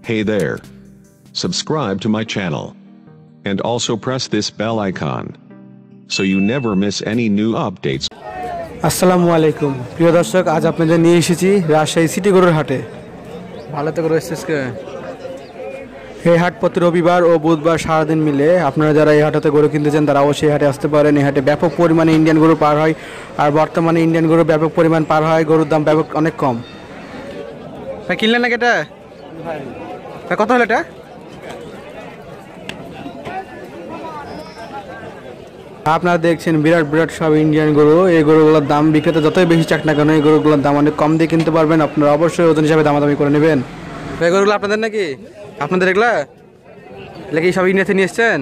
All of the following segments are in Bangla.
Hey there. Subscribe to my channel. And also press this bell icon. So you never miss any new updates. আসসালামু আলাইকুম প্রিয় দর্শক, আজ আপনাদের নিয়ে এসেছি রাজশাহী সিটি গরুর হাটে। ভালো তো গরু এসেছে। এই হাট প্রতি রবিবার ও বুধবার সারাদিন মিলে। আপনারা যারা এই হাটে গরু কিনতে চান তারা অবশ্যই হাটে আসতে পারেন। এই হাটে ব্যাপক পরিমাণে ইন্ডিয়ান গরু পার হয়, আর বর্তমানে ইন্ডিয়ান গরু ব্যাপক পরিমাণ পার হয়, গরুর দাম ব্যাপক অনেক কম। ভাই কিনলেন নাকি এটা? ভাই কত হলো এটা? আপনারা দেখছেন বিরাট বিরাট সব ইন্ডিয়ান গরু। এই গরুগুলোর দাম বিক্রেতা যতই বেশি চাক না কেন এই গরুগুলোর দাম অনেক কম দিয়ে কিনতে পারবেন। আপনারা অবশ্যই ওজন হিসাবে দামাদামি করে নেবেন। এই গরুগুলো আপনাদের নাকি? আপনাদের এগুলা কি সব ইন্ডিয়া থেকে নিয়ে এসছেন?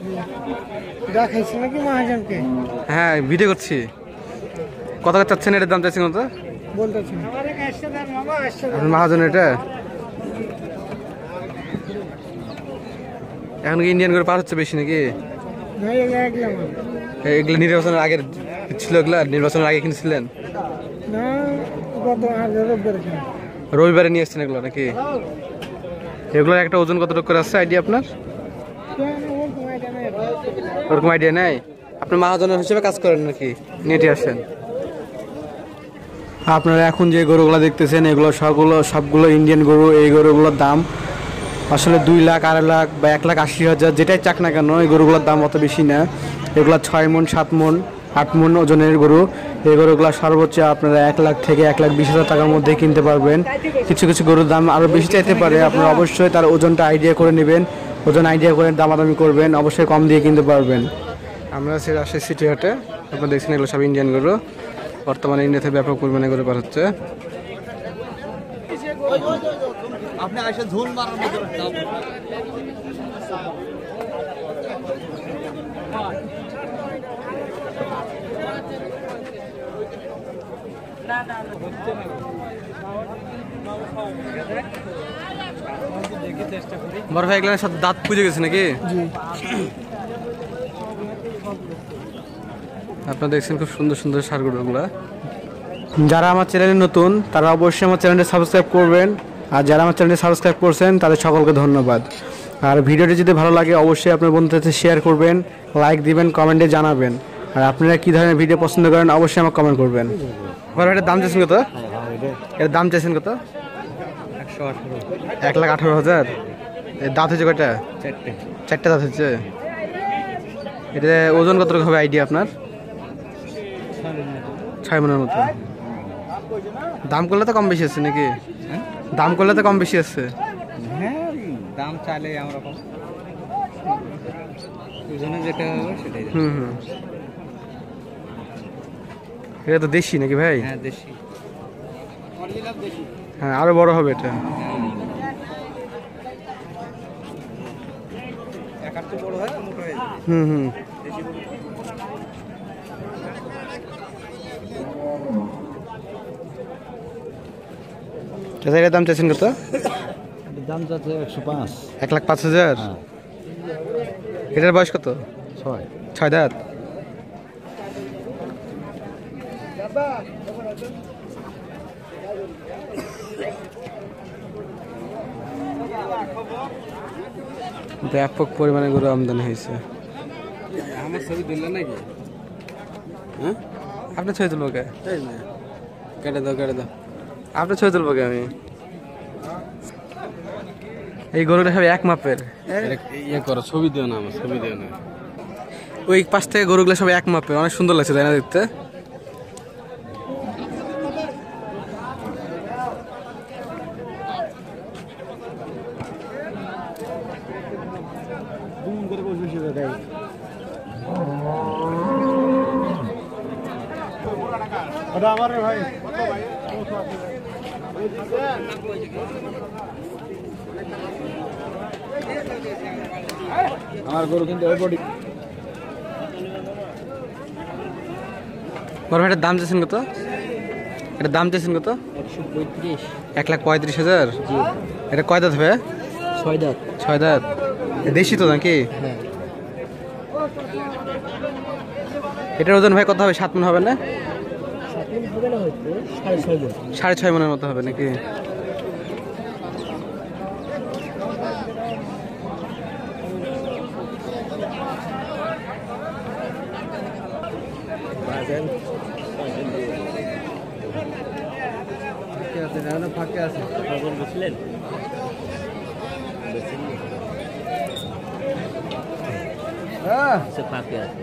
হ্যাঁ, ভিডিও করছি। কত চাচ্ছেন এটার দাম? চাচ্ছেন কত? মহাজন এটা এখন কি ইন্ডিয়ান গরু পার হচ্ছে বেশি নাকি? এগুলো নির্বাচনের আগের ছিল? এগুলা নির্বাচনের আগে কিনছিলেন? রবিবারে নিয়ে এসছেন এগুলো নাকি? এগুলোর একটা ওজন কতটুকু করে আসছে আইডিয়া আপনার? ওরকম আইডিয়া নেই? আপনি মহাজনের হিসেবে কাজ করেন নাকি নেটে আসেন? আপনারা এখন যে গরুগুলো দেখতেছেন এগুলো সবগুলো ইন্ডিয়ান গরু। এই গরুগুলোর দাম আসলে 2 লাখ, 2.5 লাখ বা 1,80,000 যেটাই চাক না কেন এই গরুগুলোর দাম অত বেশি না। এগুলো 6 মণ, 7 মণ, 8 মণ ওজনের গরু। এই গরুগুলো সর্বোচ্চ আপনারা 1 লাখ থেকে 1,20,000 টাকার মধ্যে কিনতে পারবেন। কিছু কিছু গরুর দাম আরও বেশি চাইতে পারে। আপনারা অবশ্যই তার ওজনটা আইডিয়া করে নেবেন, ওজন আইডিয়া করে দামাদামি করবেন, অবশ্যই কম দিয়ে কিনতে পারবেন। আমরা রাজশাহী সিটি হাটে। আপনারা দেখছেন এগুলো সব ইন্ডিয়ান গরু। বর্তমানে ইন্ডিয়াতে ব্যাপক পরিমাণে গরু পার হচ্ছে। আপনি আইসা ঝুল মারার মতো বড় ভাই এগুলোর সাথে দাঁত পুজে গেছে নাকি? আপনারা দেখছেন খুব সুন্দর সুন্দর ষাঁড় গরুগুলা। যারা আমার চ্যানেলে নতুন তারা অবশ্যই আমার চ্যানেলটি সাবস্ক্রাইব করবেন, আর যারা আমার চ্যানেলটি সাবস্ক্রাইব করছেন তাদের সকলকে ধন্যবাদ। আর ভিডিওটি যদি ভালো লাগে অবশ্যই আপনার বন্ধুদের সাথে শেয়ার করবেন, লাইক দিবেন, কমেন্টে জানাবেন। আর আপনারা কী ধরনের ভিডিও পছন্দ করেন অবশ্যই আমাকে কমেন্ট করবেন। বড় এটার দাম চাইছেন কত? এর দাম চাইছেন কত? 1,18,000। এর দাঁত হয়েছে কয়টা? 4টে দাঁত হচ্ছে। এটা ওজন কতটুকু হবে আইডিয়া আপনার? 6 মণের মতো। দাম করলে তো কম বেশি আছে নাকি? দাম করলে তো কম বেশি আছে। হ্যাঁ, দাম চাইলে আমরা কম, ওজনে যেটা হবে সেটাই। এটা তো দেশি নাকি ভাই? হ্যাঁ, দেশি। হ্যাঁ, আরো বড় হবে এটা। বড় হয় মোটা হয়। এটার দাম চাইছেন কত? দাম যাচ্ছে 105। 1,05,000। এটার বয়স কত? 6 দাঁত। ব্যাপক পরিমাণে গরু আমদানি হয়েছে। আমার ছবি দিলেন নাকি? হ্যাঁ, আপনার ছবি তুলবো কে? কেটে দাও, কেটে দাও। আপনার ছবি তুলবো কে আমি? এই গরুটা সব এক মাপের। ইয়ে করো, ছবি দিও না, আমার ছবি দিও না। ওই পাশ থেকে গরুগুলো সব এক মাপের, অনেক সুন্দর লাগছে তাই না দেখতে? আমার গরু কিন্তু ওই বডি। বড় ভাইটার দাম চাইছেন কত? এটার দাম চাইছেন কত? 135। 1,35,000। এটা কয় দাঁত হবে? 6 দাঁত। 6 দাঁত। দেশি তো নাকি? হ্যাঁ। এটার ওজন ভাই কত হবে? 7 মণ হবে না? 7 মণ হবে না, হয়তো 6.5 মণ। 6.5 মণের মতো হবে নাকি? ফাঁকে আছে বুঝলেন ফাঁকে আছে